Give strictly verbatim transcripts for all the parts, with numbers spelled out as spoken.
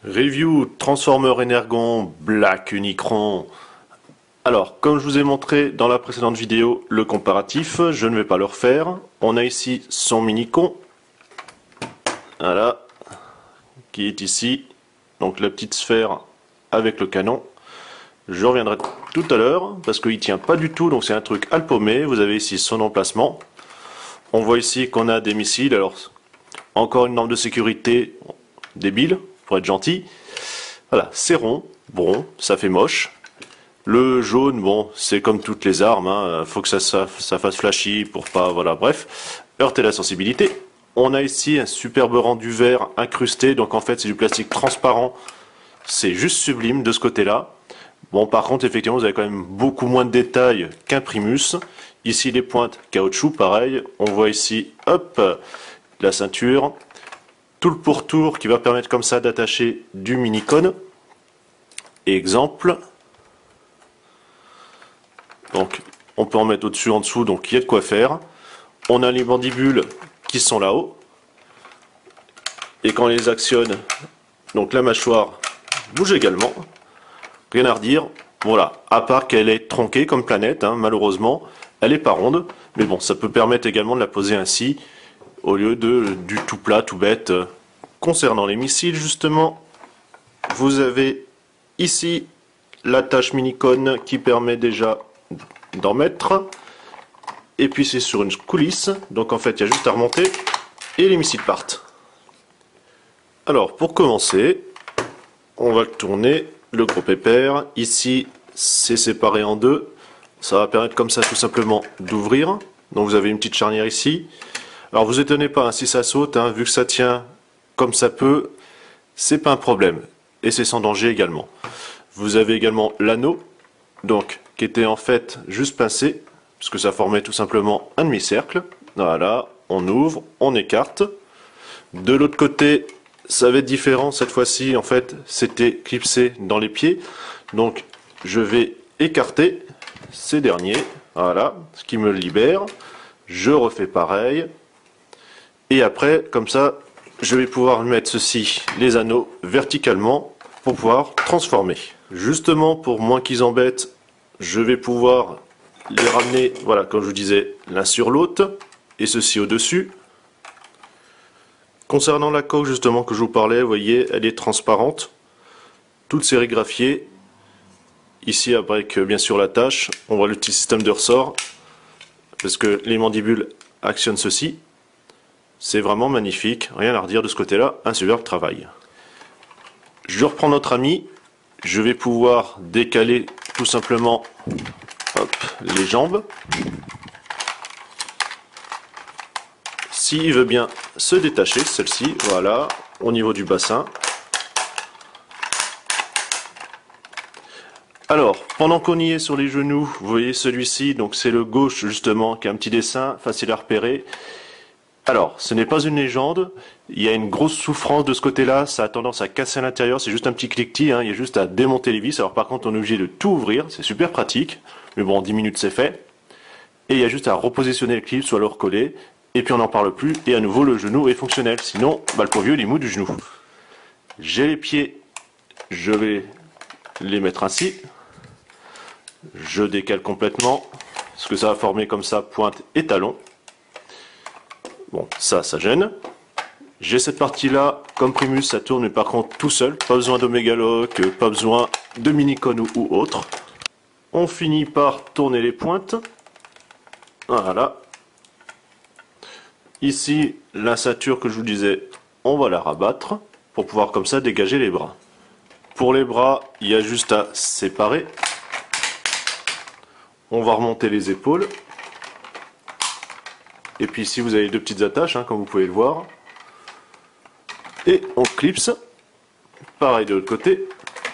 Review Transformer Energon Black Unicron. Alors, comme je vous ai montré dans la précédente vidéo le comparatif, je ne vais pas le refaire. On a ici son mini-con, voilà, qui est ici. Donc la petite sphère avec le canon. Je reviendrai tout à l'heure parce qu'il ne tient pas du tout, donc c'est un truc à le paumer. Vous avez ici son emplacement. On voit ici qu'on a des missiles. Alors, encore une norme de sécurité débile, pour être gentil. Voilà, c'est rond, bon, ça fait moche. Le jaune, bon, c'est comme toutes les armes, hein, faut que ça, ça, ça fasse flashy pour pas, voilà, bref, heurter la sensibilité. On a ici un superbe rendu vert incrusté, donc en fait c'est du plastique transparent, c'est juste sublime de ce côté-là. Bon, par contre, effectivement, vous avez quand même beaucoup moins de détails qu'un Primus. Ici, les pointes caoutchouc, pareil. On voit ici, hop, la ceinture. Tout le pourtour qui va permettre comme ça d'attacher du mini-con. Exemple. Donc, on peut en mettre au-dessus, en dessous, donc il y a de quoi faire. On a les mandibules qui sont là-haut. Et quand on les actionne, donc la mâchoire bouge également. Rien à redire. Voilà, à part qu'elle est tronquée comme planète, hein, malheureusement. Elle n'est pas ronde. Mais bon, ça peut permettre également de la poser ainsi, au lieu de du tout plat, tout bête. Concernant les missiles, justement, vous avez ici l'attache mini-con qui permet déjà d'en mettre. Et puis c'est sur une coulisse, donc en fait il y a juste à remonter et les missiles partent. Alors pour commencer, on va tourner le gros pépère. Ici c'est séparé en deux. Ça va permettre comme ça tout simplement d'ouvrir. Donc vous avez une petite charnière ici. Alors vous étonnez pas hein, si ça saute, hein, vu que ça tient comme ça peut, c'est pas un problème. Et c'est sans danger également. Vous avez également l'anneau, donc qui était en fait juste pincé, puisque ça formait tout simplement un demi-cercle. Voilà, on ouvre, on écarte. De l'autre côté, ça va être différent. Cette fois-ci, en fait, c'était clipsé dans les pieds. Donc je vais écarter ces derniers. Voilà, ce qui me libère. Je refais pareil. Et après, comme ça, je vais pouvoir mettre ceci, les anneaux, verticalement pour pouvoir transformer. Justement, pour moins qu'ils embêtent, je vais pouvoir les ramener, voilà, comme je vous disais, l'un sur l'autre, et ceci au-dessus. Concernant la coque, justement, que je vous parlais, vous voyez, elle est transparente, toute sérigraphiée. Ici, avec bien sûr l'attache, on voit le petit système de ressort, parce que les mandibules actionnent ceci. C'est vraiment magnifique, rien à redire de ce côté-là, un superbe travail. Je reprends notre ami, je vais pouvoir décaler tout simplement hop, les jambes. S'il veut bien se détacher, celle-ci, voilà, au niveau du bassin. Alors, pendant qu'on y est sur les genoux, vous voyez celui-ci, donc c'est le gauche justement, qui a un petit dessin, facile à repérer. Alors, ce n'est pas une légende, il y a une grosse souffrance de ce côté-là, ça a tendance à casser à l'intérieur, c'est juste un petit cliquetis, hein, il y a juste à démonter les vis. Alors par contre, on est obligé de tout ouvrir, c'est super pratique, mais bon, en dix minutes c'est fait. Et il y a juste à repositionner le clip, soit le recoller, et puis on n'en parle plus, et à nouveau le genou est fonctionnel, sinon, bah, le pauvre vieux, il est mou du genou. J'ai les pieds, je vais les mettre ainsi, je décale complètement, parce que ça va former comme ça, pointe et talon. Bon, ça, ça gêne. J'ai cette partie-là, comme Primus, ça tourne, mais par contre tout seul. Pas besoin d'Omega Lock, pas besoin de mini-con ou, ou autre. On finit par tourner les pointes. Voilà. Ici, la ceinture que je vous disais, on va la rabattre pour pouvoir comme ça dégager les bras. Pour les bras, il y a juste à séparer. On va remonter les épaules. Et puis ici vous avez deux petites attaches, hein, comme vous pouvez le voir. Et on clipse. Pareil de l'autre côté.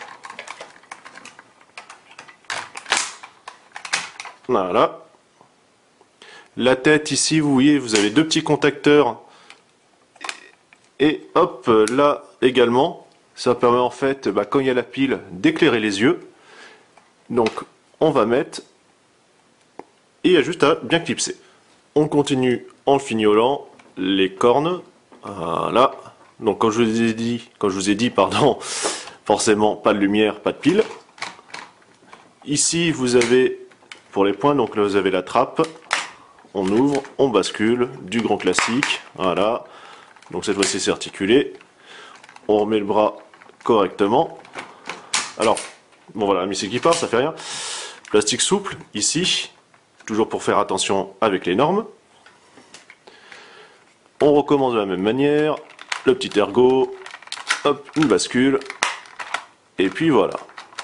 Voilà. La tête ici, vous voyez, vous avez deux petits contacteurs. Et hop, là également. Ça permet en fait, bah, quand il y a la pile, d'éclairer les yeux. Donc on va mettre. Et il y a juste à bien clipser. On continue en fignolant les cornes, voilà, Donc quand je vous ai dit, quand je vous ai dit, pardon, forcément pas de lumière, pas de pile. Ici vous avez pour les points, donc là vous avez la trappe. On ouvre, on bascule, du grand classique, voilà. Donc cette fois-ci c'est articulé. On remet le bras correctement. Alors, bon voilà, la missile qui part, ça fait rien. Plastique souple, ici, toujours pour faire attention avec les normes. On recommence de la même manière, le petit ergot, hop, une bascule, et puis voilà.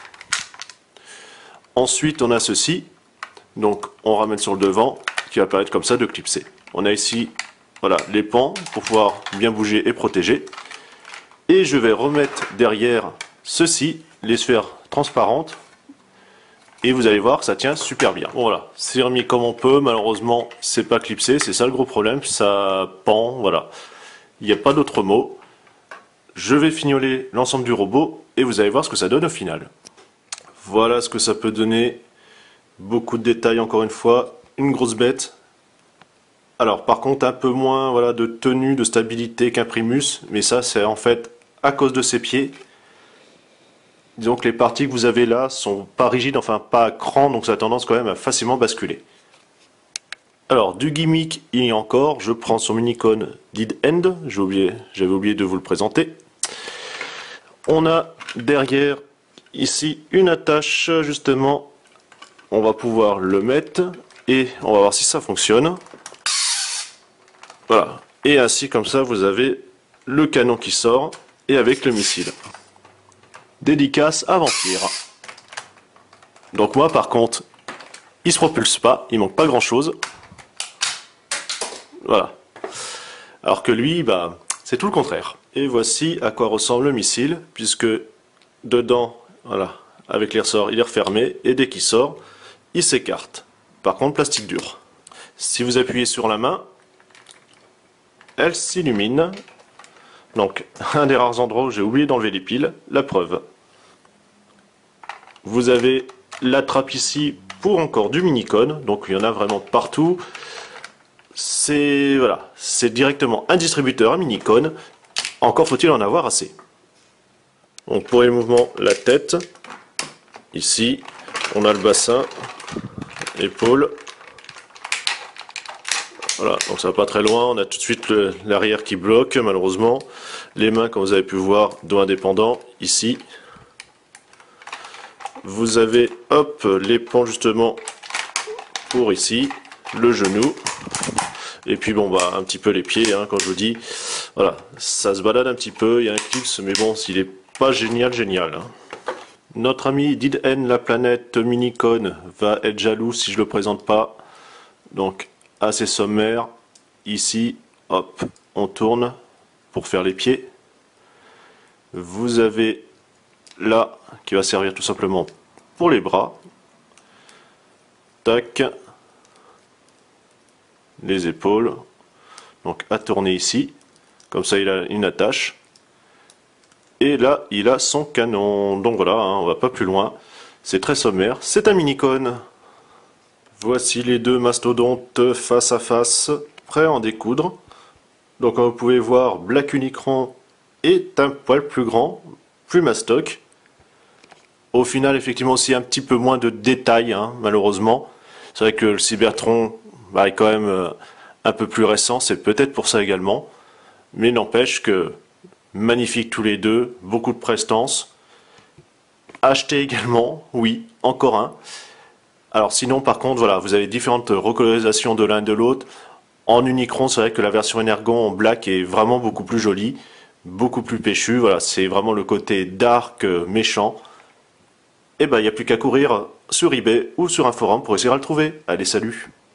Ensuite, on a ceci, donc on ramène sur le devant, qui va permettre comme ça de clipser. On a ici, voilà, les pans pour pouvoir bien bouger et protéger. Et je vais remettre derrière ceci, les sphères transparentes. Et vous allez voir que ça tient super bien. Bon, voilà, c'est remis comme on peut. Malheureusement, c'est pas clipsé, c'est ça le gros problème. Ça pend, voilà. Il n'y a pas d'autre mot. Je vais fignoler l'ensemble du robot et vous allez voir ce que ça donne au final. Voilà ce que ça peut donner. Beaucoup de détails encore une fois. Une grosse bête. Alors par contre un peu moins voilà, de tenue, de stabilité qu'un Primus. Mais ça c'est en fait à cause de ses pieds. Disons que les parties que vous avez là sont pas rigides, enfin pas à cran, donc ça a tendance quand même à facilement basculer. Alors du gimmick, il y a encore, je prends son Minicone Dead End, j'ai oublié, j'avais oublié de vous le présenter. On a derrière ici une attache, justement, on va pouvoir le mettre et on va voir si ça fonctionne. Voilà, et ainsi comme ça vous avez le canon qui sort et avec le missile. Dédicace à Vampire. Donc moi par contre, il se propulse pas, il manque pas grand chose. Voilà. Alors que lui, bah, c'est tout le contraire. Et voici à quoi ressemble le missile, puisque dedans, voilà, avec les ressorts, il est refermé, et dès qu'il sort, il s'écarte. Par contre, plastique dur. Si vous appuyez sur la main, elle s'illumine. Donc, un des rares endroits où j'ai oublié d'enlever les piles, la preuve. Vous avez la trappe ici pour encore du Minicone, donc il y en a vraiment partout. C'est voilà, c'est directement un distributeur à Minicone. Encore faut-il en avoir assez. Donc pour les mouvements, la tête. Ici, on a le bassin, épaule. Voilà, donc ça va pas très loin, on a tout de suite l'arrière qui bloque, malheureusement. Les mains, comme vous avez pu voir, dos indépendant, ici. Vous avez, hop, les pans justement pour ici, le genou. Et puis bon, bah, un petit peu les pieds, hein, quand je vous dis. Voilà, ça se balade un petit peu, il y a un clips, mais bon, s'il est pas génial, génial. Hein. Notre ami Dead End, la planète Minicone, va être jaloux si je le présente pas. Donc, assez sommaire. Ici, hop, on tourne pour faire les pieds. Vous avez là, qui va servir tout simplement pour les bras. Tac. Les épaules. Donc, à tourner ici. Comme ça, il a une attache. Et là, il a son canon. Donc voilà, hein, on va pas plus loin. C'est très sommaire. C'est un Minicone. Voici les deux mastodontes face à face, prêts à en découdre. Donc comme vous pouvez voir, Black Unicron est un poil plus grand, plus mastoc. Au final, effectivement, aussi un petit peu moins de détails, hein, malheureusement. C'est vrai que le Cybertron bah, est quand même euh, un peu plus récent, c'est peut-être pour ça également. Mais n'empêche que magnifiques tous les deux, beaucoup de prestance. Acheté également, oui, encore un. Alors sinon par contre voilà, vous avez différentes recolorisations de l'un et de l'autre. En Unicron c'est vrai que la version Energon en black est vraiment beaucoup plus jolie, beaucoup plus péchue, voilà, c'est vraiment le côté dark méchant. Et ben il n'y a plus qu'à courir sur eBay ou sur un forum pour essayer à le trouver. Allez salut!